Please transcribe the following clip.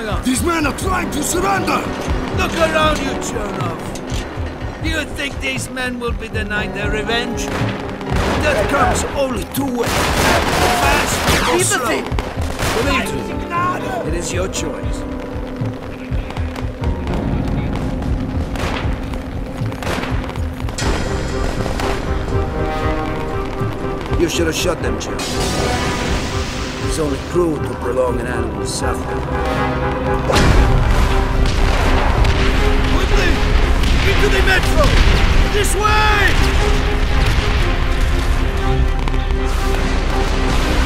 going on? These men are trying to surrender! Look around you, Chernov. Do you think these men will be denied their revenge? That comes only two ways. Fast or slow. Believe me, it is your choice. You should have shot them, Chernov. It's only cruel to prolong an animal's suffering. Quickly! Into the metro! This way!